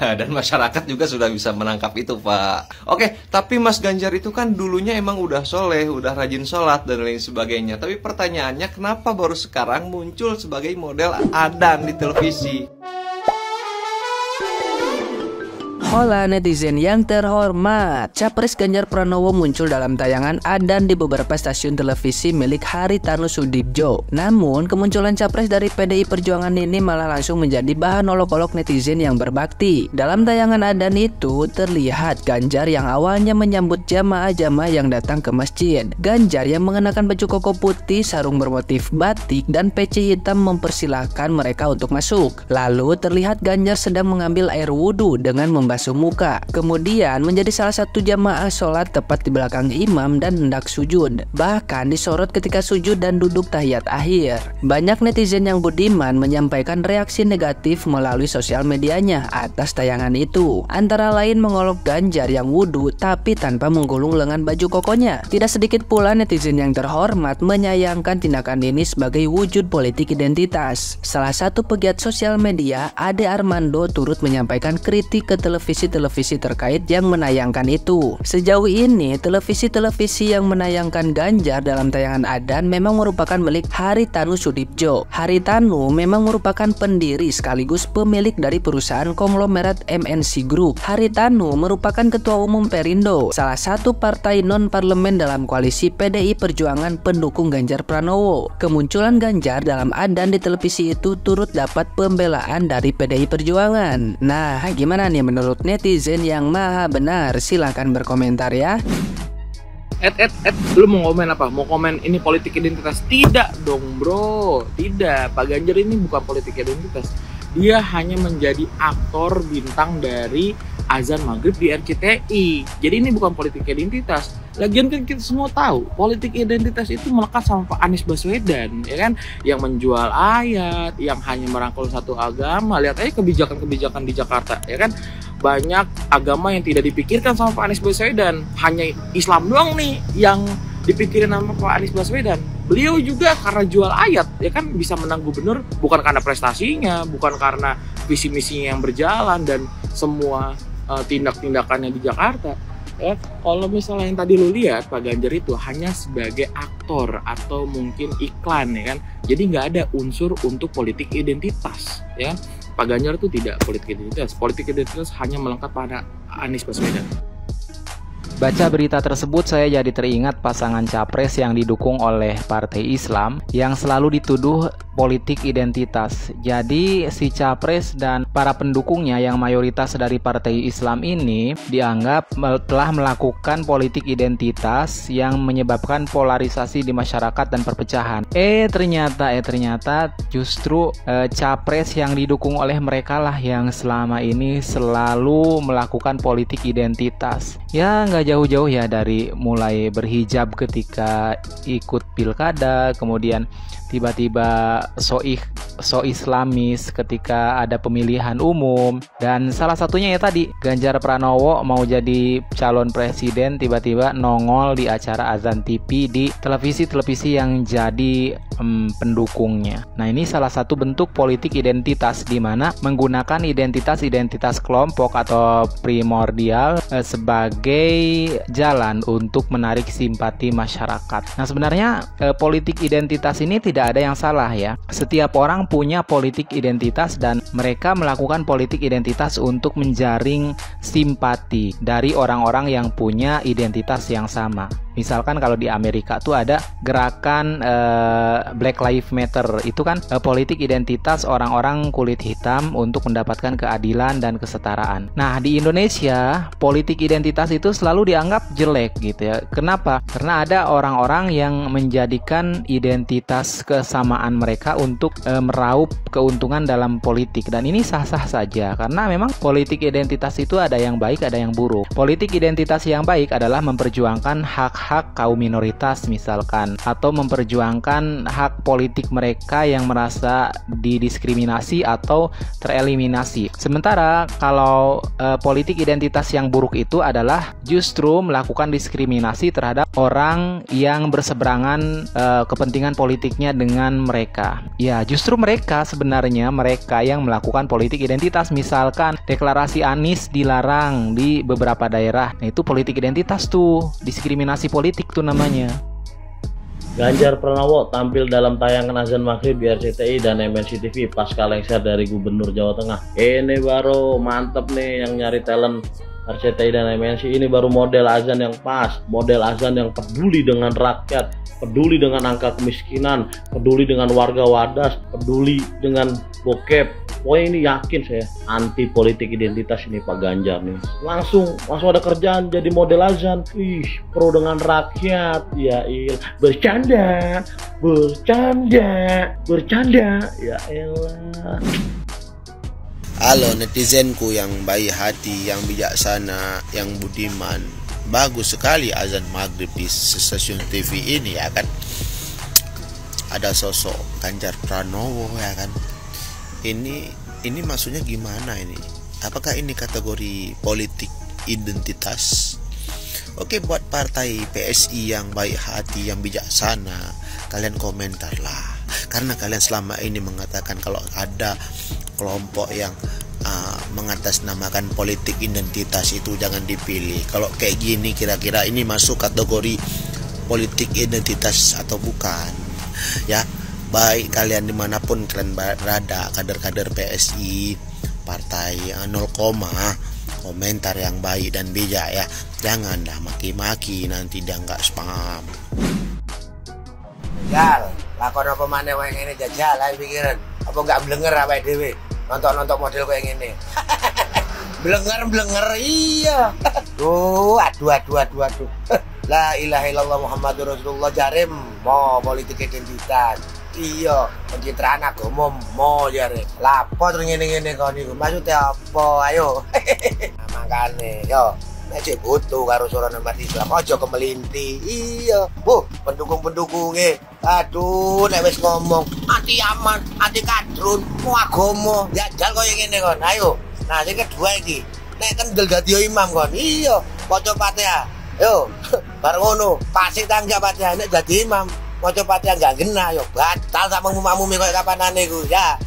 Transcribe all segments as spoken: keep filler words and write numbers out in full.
Dan masyarakat juga sudah bisa menangkap itu, Pak. Oke, tapi Mas Ganjar itu kan dulunya emang udah soleh, udah rajin sholat dan lain sebagainya. Tapi pertanyaannya, kenapa baru sekarang muncul sebagai model Adan di televisi? Hola netizen yang terhormat, Capres Ganjar Pranowo muncul dalam tayangan Adan di beberapa stasiun televisi milik Haritanu Sudibjo. Namun, kemunculan Capres dari P D I Perjuangan ini malah langsung menjadi bahan olok-olok netizen yang berbakti. Dalam tayangan Adan itu, terlihat Ganjar yang awalnya menyambut jamaah-jamaah yang datang ke masjid. Ganjar yang mengenakan baju koko putih, sarung bermotif batik, dan peci hitam mempersilahkan mereka untuk masuk. Lalu, terlihat Ganjar sedang mengambil air wudhu dengan membasuh muka. Kemudian menjadi salah satu jamaah sholat tepat di belakang imam dan hendak sujud. Bahkan disorot ketika sujud dan duduk tahiyat akhir. Banyak netizen yang budiman menyampaikan reaksi negatif melalui sosial medianya atas tayangan itu. Antara lain mengolok Ganjar yang wudhu tapi tanpa menggulung lengan baju kokonya. Tidak sedikit pula netizen yang terhormat menyayangkan tindakan ini sebagai wujud politik identitas. Salah satu pegiat sosial media, Ade Armando, turut menyampaikan kritik ke televisi televisi terkait yang menayangkan itu. Sejauh ini, televisi-televisi yang menayangkan Ganjar dalam tayangan Adan memang merupakan milik Haritanu Sudibjo. Haritanu memang merupakan pendiri sekaligus pemilik dari perusahaan konglomerat M N C Group. Haritanu merupakan ketua umum Perindo, salah satu partai non-parlemen dalam koalisi P D I Perjuangan pendukung Ganjar Pranowo. Kemunculan Ganjar dalam Adan di televisi itu turut dapat pembelaan dari P D I Perjuangan. Nah, gimana nih menurut netizen yang maha benar? Silahkan berkomentar ya. Ed, ed, ed, lu mau komen apa? Mau komen ini politik identitas? Tidak dong bro, tidak. Pak Ganjar ini bukan politik identitas. Dia hanya menjadi aktor bintang dari azan maghrib di R C T I. Jadi ini bukan politik identitas. Lagian kan kita semua tahu politik identitas itu melekat sama Pak Anies Baswedan, ya kan? Yang menjual ayat, yang hanya merangkul satu agama. Lihat aja kebijakan-kebijakan di Jakarta, ya kan? Banyak agama yang tidak dipikirkan sama Pak Anies Baswedan. Hanya Islam doang nih yang dipikirin sama Pak Anies Baswedan. Beliau juga karena jual ayat, ya kan, bisa menang gubernur bukan karena prestasinya, bukan karena visi misinya yang berjalan dan semua uh, tindak-tindakannya di Jakarta. Ya, kalau misalnya yang tadi lu lihat, Pak Ganjar itu hanya sebagai aktor atau mungkin iklan, ya kan. Jadi nggak ada unsur untuk politik identitas, ya. Pak Ganjar itu tidak politik identitas. Politik identitas hanya melengkap pada Anies Baswedan. Baca berita tersebut saya jadi teringat pasangan capres yang didukung oleh Partai Islam yang selalu dituduh politik identitas. Jadi si capres dan para pendukungnya yang mayoritas dari Partai Islam ini dianggap telah melakukan politik identitas yang menyebabkan polarisasi di masyarakat dan perpecahan. Eh ternyata eh ternyata justru eh, capres yang didukung oleh mereka lah yang selama ini selalu melakukan politik identitas. Ya nggak jauh-jauh ya dari mulai berhijab ketika ikut pilkada, kemudian tiba-tiba soih so islamis ketika ada pemilihan umum, dan salah satunya ya tadi Ganjar Pranowo mau jadi calon presiden tiba-tiba nongol di acara azan T V di televisi-televisi yang jadi um, pendukungnya. Nah ini salah satu bentuk politik identitas di mana menggunakan identitas-identitas kelompok atau primordial eh, sebagai jalan untuk menarik simpati masyarakat. Nah sebenarnya eh, politik identitas ini tidak ada yang salah ya. Setiap orang punya politik identitas dan mereka melakukan politik identitas untuk menjaring simpati dari orang-orang yang punya identitas yang sama. Misalkan kalau di Amerika tuh ada gerakan uh, Black Lives Matter, itu kan uh, politik identitas orang-orang kulit hitam untuk mendapatkan keadilan dan kesetaraan. Nah di Indonesia politik identitas itu selalu dianggap jelek gitu ya. Kenapa? Karena ada orang-orang yang menjadikan identitas kesamaan mereka untuk uh, meraup keuntungan dalam politik, dan ini sah-sah saja karena memang politik identitas itu ada yang baik ada yang buruk. Politik identitas yang baik adalah memperjuangkan hak hak kaum minoritas misalkan, atau memperjuangkan hak politik mereka yang merasa didiskriminasi atau tereliminasi. Sementara kalau e, politik identitas yang buruk itu adalah justru melakukan diskriminasi terhadap orang yang berseberangan e, kepentingan politiknya dengan mereka. Ya, justru mereka sebenarnya mereka yang melakukan politik identitas. Misalkan deklarasi Anies dilarang di beberapa daerah. Nah, itu politik identitas tuh, diskriminasi politik tuh namanya. Ganjar Pranowo tampil dalam tayangan azan maghrib di R C T I dan M N C T V pasca lengser dari Gubernur Jawa Tengah. Ini baru mantep nih yang nyari talent R C T I dan M N C. Ini baru model azan yang pas, model azan yang peduli dengan rakyat, peduli dengan angka kemiskinan, peduli dengan warga wadas, peduli dengan bokep. Pokoknya ini yakin saya anti politik identitas ini Pak Ganjar nih. Langsung langsung ada kerjaan jadi model azan. Ih, pro dengan rakyat. Ya il, bercanda, bercanda, bercanda. Ya elah. Halo netizenku yang baik hati, yang bijaksana, yang budiman. Bagus sekali azan maghrib di stasiun T V ini ya kan. Ada sosok Ganjar Pranowo ya kan. Ini ini maksudnya gimana ini? Apakah ini kategori politik identitas? Oke, buat partai P S I yang baik hati, yang bijaksana, kalian komentar lah. Karena kalian selama ini mengatakan kalau ada kelompok yang uh, mengatasnamakan politik identitas itu jangan dipilih. Kalau kayak gini kira-kira ini masuk kategori politik identitas atau bukan? Ya. Baik kalian dimanapun kalian berada, kader-kader P S I, partai nol koma, komentar yang baik dan bijak ya. Jangan dah maki-maki, nanti dia nggak spam. Jal, lakon apa mana yang ini jajal lah pikiran. Apa nggak blenger apa dewe? Nonton-nonton model kayak gini. Blenger-blenger iya. Tuh, aduh aduh aduh aduh. La ilaha illallah Muhammadur Rasulullah jarim mau politik identitas. Iya, pencitraan agama mau jare. Lapo terus ngene-ngene kon niku. Maksudnya apa? Ayo. Nah, makane yo nek cek butuh karo suara umat Islam aja kemelinti. Iya. Bu, pendukung-pendukungnya aduh nek wis ngomong anti aman, anti kadrun, mau agama, jajal koyo ngene kon. Ayo. Nah, sing kedua iki, nek kendel dadi imam kon. Iya, maca Fatihah. Yo, bar ngono, pasti tanggap Fatihah nek dadi imam. Maca Fatihah enggak genah yo batal sama mumamumi koyo kapanane ku ya.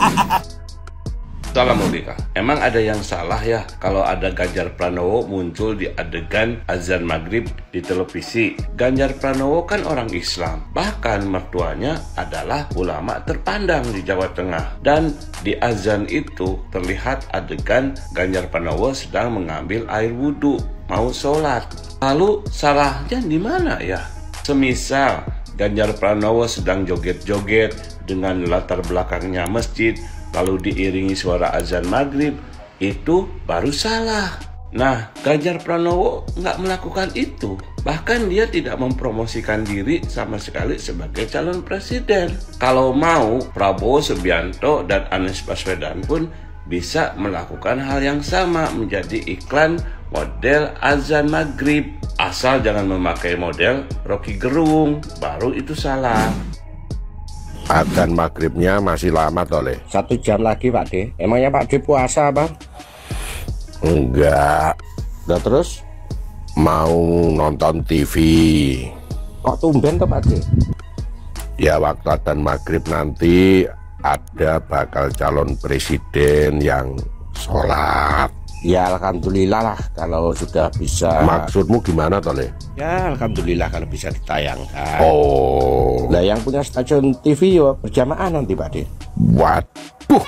Salam Mudika. Emang ada yang salah ya kalau ada Ganjar Pranowo muncul di adegan azan maghrib di televisi? Ganjar Pranowo kan orang Islam, bahkan mertuanya adalah ulama terpandang di Jawa Tengah. Dan di azan itu terlihat adegan Ganjar Pranowo sedang mengambil air wudhu, mau sholat. Lalu salahnya di mana ya? Semisal Ganjar Pranowo sedang joget-joget dengan latar belakangnya masjid, lalu diiringi suara azan maghrib, itu baru salah. Nah, Ganjar Pranowo nggak melakukan itu. Bahkan dia tidak mempromosikan diri sama sekali sebagai calon presiden. Kalau mau, Prabowo Subianto dan Anies Baswedan pun bisa melakukan hal yang sama, menjadi iklan model azan maghrib. Asal jangan memakai model Rocky Gerung, baru itu salah. Azan maghribnya masih lama toleh. Satu jam lagi Pak De. Emangnya Pak De puasa bang? Enggak. Nah terus mau nonton T V. Kok tumben tuh Pak De? Ya waktu azan maghrib nanti ada bakal calon presiden yang sholat. Ya alhamdulillah lah kalau sudah bisa. Maksudmu gimana toleh? Ya alhamdulillah kalau bisa ditayangkan. Oh. Nah yang punya stasiun T V yo berjamaah nanti Pak De. Waduh.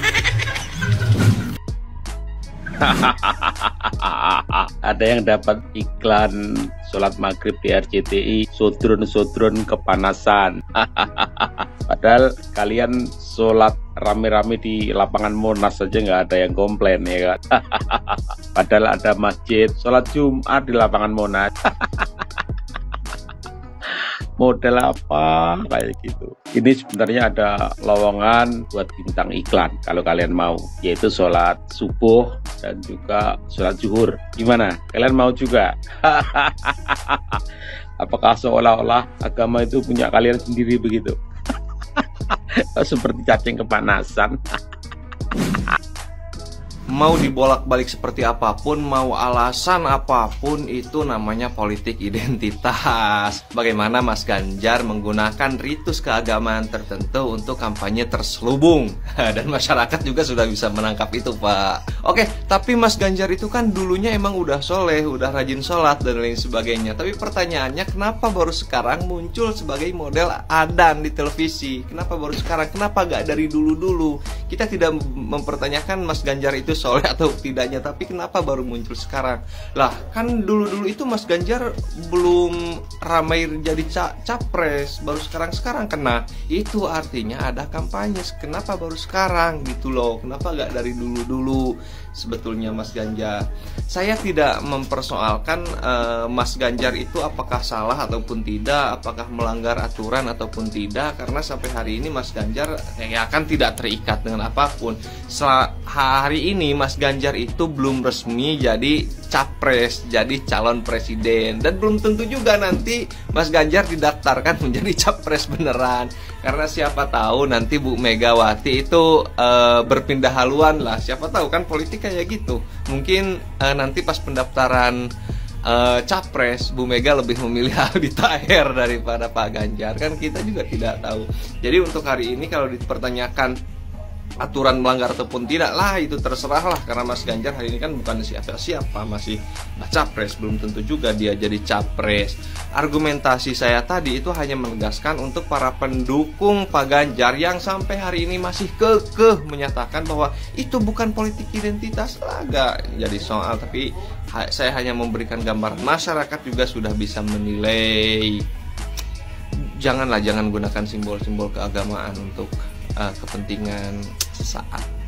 Ada yang dapat iklan sholat maghrib di R C T I, sodron-sodron kepanasan. Padahal kalian sholat rame-rame di lapangan Monas saja nggak ada yang komplain ya kan. Padahal ada masjid sholat Jumat di lapangan Monas. model apa kayak gitu. Ini sebenarnya ada lowongan buat bintang iklan kalau kalian mau, yaitu sholat subuh dan juga sholat zuhur. Gimana? Kalian mau juga? Apakah seolah-olah agama itu punya kalian sendiri begitu? Seperti cacing kepanasan. Mau dibolak-balik seperti apapun, mau alasan apapun, itu namanya politik identitas. Bagaimana Mas Ganjar menggunakan ritus keagamaan tertentu untuk kampanye terselubung. Dan masyarakat juga sudah bisa menangkap itu, Pak. Oke, tapi Mas Ganjar itu kan dulunya emang udah soleh, udah rajin sholat dan lain sebagainya. Tapi pertanyaannya, kenapa baru sekarang muncul sebagai model adan di televisi? Kenapa baru sekarang? Kenapa gak dari dulu-dulu? Kita tidak mempertanyakan Mas Ganjar itu soleh atau tidaknya, tapi kenapa baru muncul sekarang? Lah, kan dulu-dulu itu Mas Ganjar belum ramai jadi ca capres, baru sekarang-sekarang kena. Itu artinya ada kampanye. Kenapa baru sekarang gitu loh? Kenapa gak dari dulu-dulu? Sebetulnya Mas Ganjar, saya tidak mempersoalkan uh, Mas Ganjar itu apakah salah ataupun tidak, apakah melanggar aturan ataupun tidak, karena sampai hari ini Mas Ganjar ya kan tidak terikat dengan apapun. Setelah hari ini Mas Ganjar itu belum resmi jadi capres, jadi calon presiden, dan belum tentu juga nanti Mas Ganjar didaftarkan menjadi capres beneran, karena siapa tahu nanti Bu Megawati itu uh, berpindah haluan lah, siapa tahu kan politik kayak gitu. Mungkin uh, nanti pas pendaftaran uh, capres, Bu Mega lebih memilih Aldi Taher daripada Pak Ganjar, kan kita juga tidak tahu. Jadi untuk hari ini kalau dipertanyakan aturan melanggar ataupun tidak, lah itu terserah lah, karena Mas Ganjar hari ini kan bukan siapa-siapa, masih capres, belum tentu juga dia jadi capres. Argumentasi saya tadi itu hanya menegaskan untuk para pendukung Pak Ganjar yang sampai hari ini masih kekeh menyatakan bahwa itu bukan politik identitas, lah gak jadi soal. Tapi saya hanya memberikan gambaran, masyarakat juga sudah bisa menilai. Janganlah, jangan gunakan simbol-simbol keagamaan untuk uh, kepentingan sesaat.